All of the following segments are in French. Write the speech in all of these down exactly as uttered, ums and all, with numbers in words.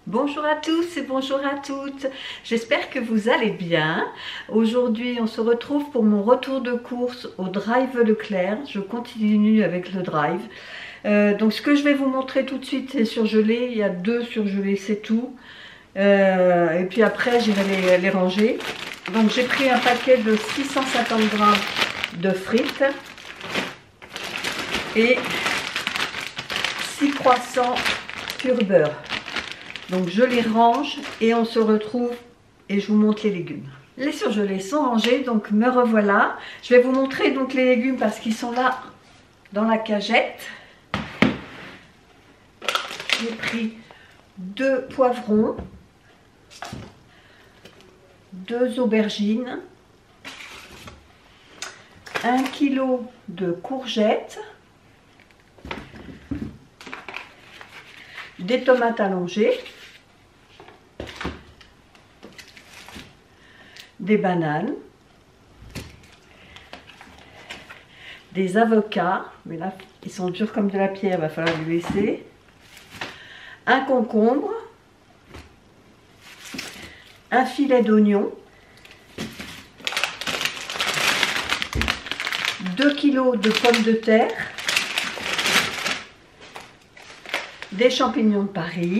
Bonjour à tous et bonjour à toutes, j'espère que vous allez bien. Aujourd'hui on se retrouve pour mon retour de course au Drive Leclerc. Je continue avec le Drive. Euh, donc ce que je vais vous montrer tout de suite c'est surgelé, il y a deux surgelés c'est tout. Euh, et puis après j'irai les, les ranger. Donc j'ai pris un paquet de six cent cinquante grammes de frites et six croissants pur beurre. Donc je les range et on se retrouve et je vous montre les légumes. Les surgelés sont rangés, donc me revoilà. Je vais vous montrer donc les légumes parce qu'ils sont là dans la cagette. J'ai pris deux poivrons, deux aubergines, un kilo de courgettes, des tomates allongées, des bananes, des avocats, mais là ils sont durs comme de la pierre, il va falloir les laisser, un concombre, un filet d'oignon, deux kilos de pommes de terre, des champignons de Paris,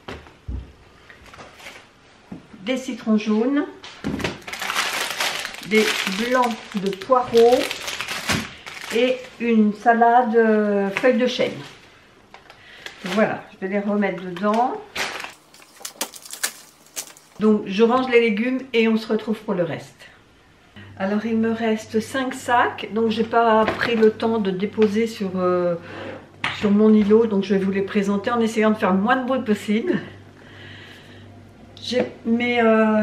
des citrons jaunes, des blancs de poireaux et une salade euh, feuilles de chêne. Voilà, je vais les remettre dedans. Donc je range les légumes et on se retrouve pour le reste. Alors il me reste cinq sacs, donc j'ai pas pris le temps de déposer sur, euh, sur mon îlot, donc je vais vous les présenter en essayant de faire le moins de bruit possible. J'ai mais euh,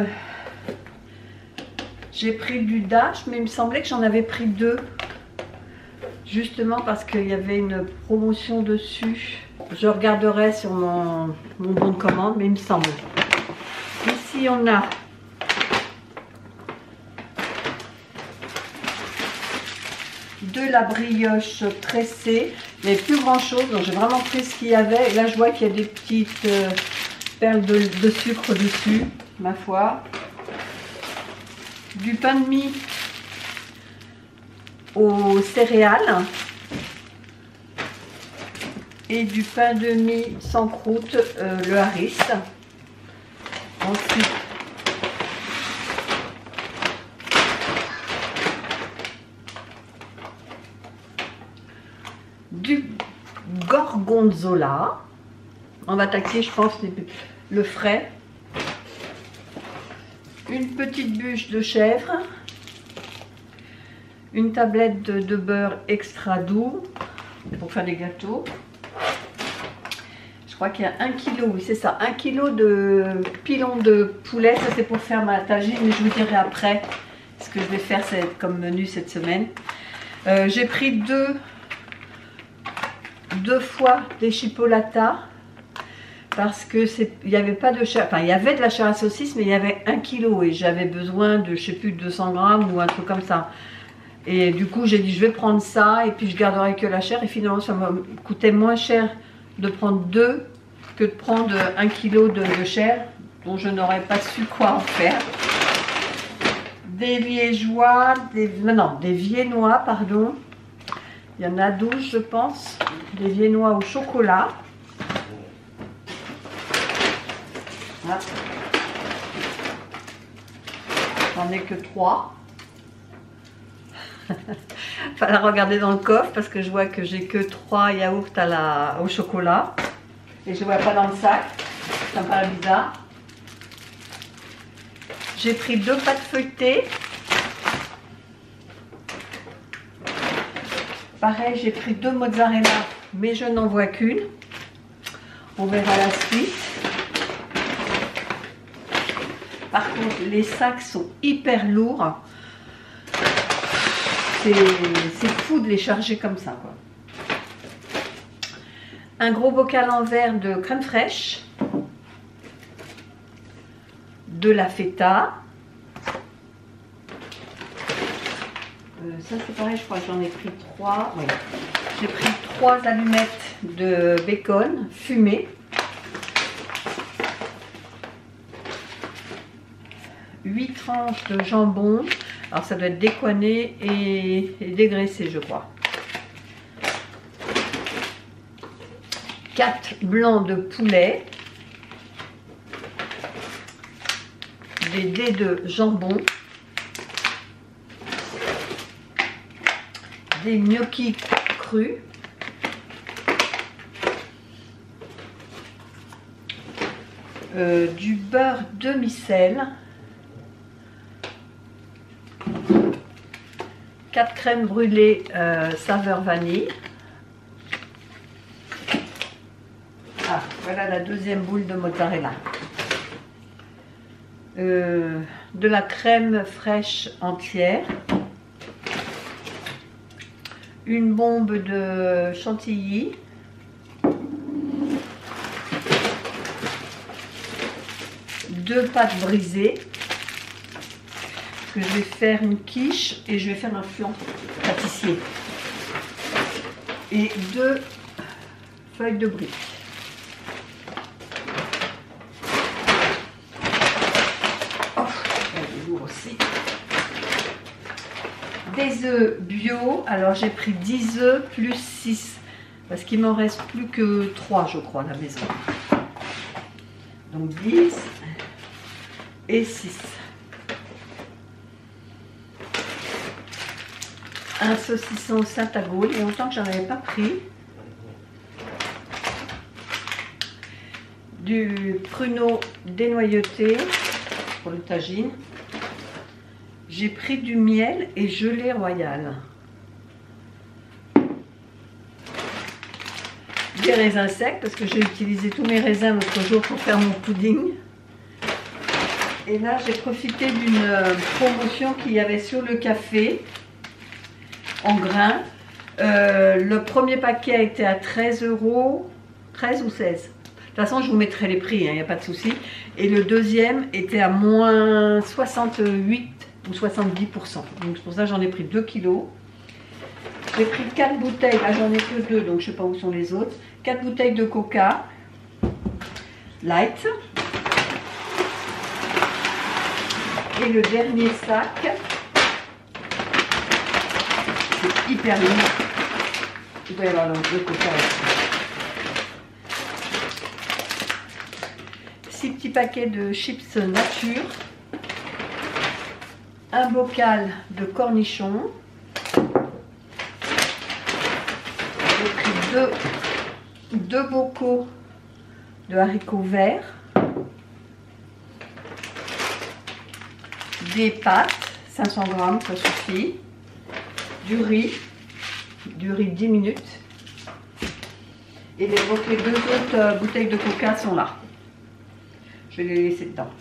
j'ai pris du dash, mais il me semblait que j'en avais pris deux. Justement parce qu'il y avait une promotion dessus. Je regarderai sur mon, mon bon de commande, mais il me semble. Ici on a de la brioche tressée. Il n'y avait plus grand chose, donc j'ai vraiment pris ce qu'il y avait. Et là je vois qu'il y a des petites euh, perles de, de sucre dessus, ma foi. Du pain de mie aux céréales et du pain de mie sans croûte, euh, le Harris. Ensuite, du gorgonzola. On va attaquer, je pense, le frais. Une petite bûche de chèvre. Une tablette de, de beurre extra doux pour faire des gâteaux. Je crois qu'il y a un kilo, oui c'est ça, un kilo de pilon de poulet. Ça c'est pour faire ma tagine, mais je vous dirai après ce que je vais faire comme menu cette semaine. Euh, J'ai pris deux, deux fois des chipolatas parce que c'est, il n'y avait pas de chair, enfin il y avait de la chair à saucisse, mais il y avait un kilo et j'avais besoin de je sais plus deux cents grammes ou un truc comme ça. Et du coup j'ai dit je vais prendre ça et puis je garderai que la chair, et finalement ça me coûtait moins cher de prendre deux que de prendre un kilo de, de chair dont je n'aurais pas su quoi en faire. Des liégeois, des, non, des viennois pardon, il y en a douze je pense, des viennois au chocolat. Voilà. J'en ai que trois. Fallait regarder dans le coffre parce que je vois que j'ai que trois yaourts à la, au chocolat et je ne vois pas dans le sac, ça me paraît bizarre. J'ai pris deux pâtes feuilletées, pareil j'ai pris deux mozzarella mais je n'en vois qu'une, on verra la suite. Par contre les sacs sont hyper lourds. C'est fou de les charger comme ça, quoi. Un gros bocal en verre de crème fraîche, de la feta. Euh, ça c'est pareil, je crois que j'en ai pris trois. Oui. J'ai pris trois allumettes de bacon fumé. huit tranches de jambon. Alors ça doit être décoiné et, et dégraissé, je crois. quatre blancs de poulet. Des dés de jambon. Des gnocchis crus. Euh, du beurre demi-sel. quatre crèmes brûlées euh, saveur vanille. Ah, voilà la deuxième boule de mozzarella. Euh, de la crème fraîche entière. Une bombe de chantilly. Deux pâtes brisées. Que je vais faire une quiche et je vais faire un flan pâtissier. Et deux feuilles de briques. Oh, elle est lourde aussi. Des œufs bio. Alors j'ai pris dix œufs plus six. Parce qu'il m'en reste plus que trois, je crois, à la maison. Donc dix et six. Un saucisson Saint-Agoul, il y a longtemps que j'en avais pas pris. Du pruneau dénoyauté pour le tagine. J'ai pris du miel et gelée royale. Des raisins secs parce que j'ai utilisé tous mes raisins l'autre jour pour faire mon pudding. Et là j'ai profité d'une promotion qu'il y avait sur le café. En grains. Euh, le premier paquet était à treize euros, treize ou seize. De toute façon, je vous mettrai les prix, il hein, n'y a pas de souci. Et le deuxième était à moins soixante-huit ou soixante-dix pour cent. Donc c'est pour ça que j'en ai pris deux kilos. J'ai pris quatre bouteilles, là j'en ai que deux, donc je ne sais pas où sont les autres. quatre bouteilles de coca light. Et le dernier sac. Hyper lourd. Il doit y avoir donc deux coca aussi. Six petits paquets de chips nature. Un bocal de cornichons. J'ai pris deux, deux bocaux de haricots verts. Des pâtes, cinq cents grammes, ça suffit. Du riz, du riz dix minutes. Et les, les deux autres euh, bouteilles de coca sont là. Je vais les laisser dedans.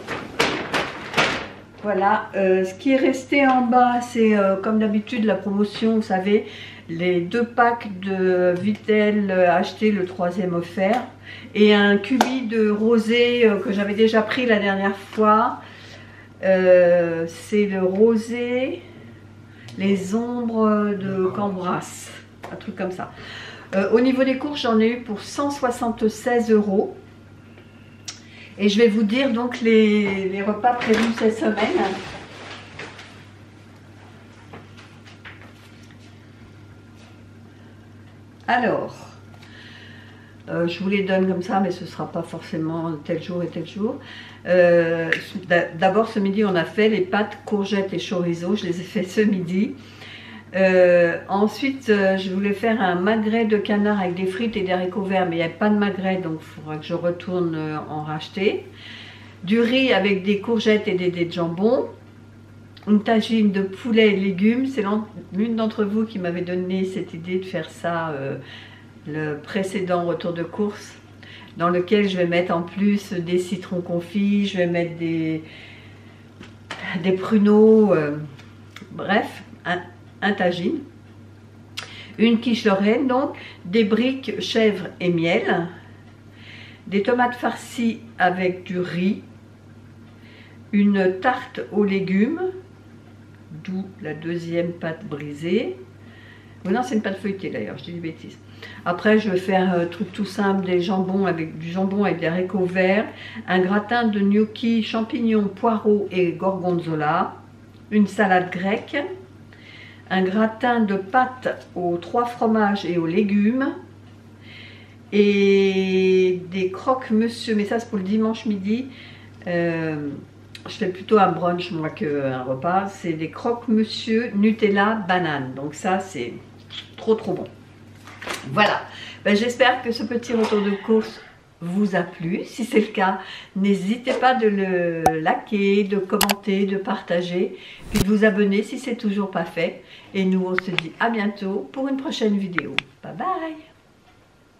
Voilà, euh, ce qui est resté en bas, c'est euh, comme d'habitude la promotion, vous savez, les deux packs de Vittel euh, achetés, le troisième offert. Et un cubi de rosé euh, que j'avais déjà pris la dernière fois. Euh, c'est le rosé... Les ombres de Cambras, un truc comme ça. Euh, au niveau des courses, j'en ai eu pour cent soixante-seize euros. Et je vais vous dire donc les, les repas prévus cette semaine. Alors, euh, je vous les donne comme ça, mais ce ne sera pas forcément tel jour et tel jour. Euh, D'abord, ce midi, on a fait les pâtes courgettes et chorizo. Je les ai fait ce midi. Euh, ensuite, euh, je voulais faire un magret de canard avec des frites et des haricots verts, mais il n'y avait pas de magret, donc il faudra que je retourne euh, en racheter. Du riz avec des courgettes et des dés de jambon. Une tagine de poulet et légumes. C'est l'une d'entre vous qui m'avait donné cette idée de faire ça, euh, le précédent retour de course, dans lequel je vais mettre en plus des citrons confits, je vais mettre des, des pruneaux, euh, bref, un, un tagine. Une quiche lorraine, donc, des briques chèvre et miel, des tomates farcies avec du riz, une tarte aux légumes, d'où la deuxième pâte brisée. Oh non, c'est une pâte feuilletée d'ailleurs, je dis des bêtises. Après, je vais faire un truc tout simple, des jambons avec du jambon avec des haricots verts, un gratin de gnocchi, champignons, poireaux et gorgonzola, une salade grecque, un gratin de pâtes aux trois fromages et aux légumes, et des croque-monsieur, mais ça c'est pour le dimanche midi. Euh, je fais plutôt un brunch moi qu'un repas. C'est des croque-monsieur Nutella banane. Donc ça c'est trop trop bon. Voilà, ben, j'espère que ce petit retour de course vous a plu. Si c'est le cas, n'hésitez pas de le liker, de commenter, de partager, puis de vous abonner si c'est toujours pas fait. Et nous on se dit à bientôt pour une prochaine vidéo. Bye bye.